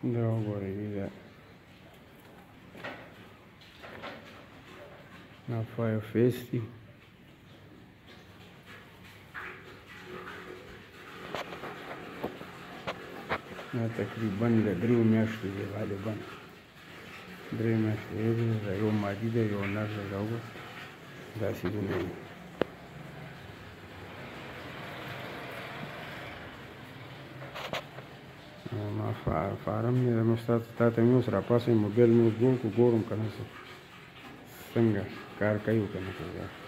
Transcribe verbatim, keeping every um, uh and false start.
دا وګورئ دا دا فایو فیس دي دا تقریبا د دریو میاشتو دی غالبا درې میاشتې دی یو مادي دی یو نر دی دا وګورئ داسې ونه دي ما فارم مې مې تا ته مې اوس راپاڅوم موبایل مې اوس جوړ کړو ګورم که نه څنګه کار کوي که نه کوي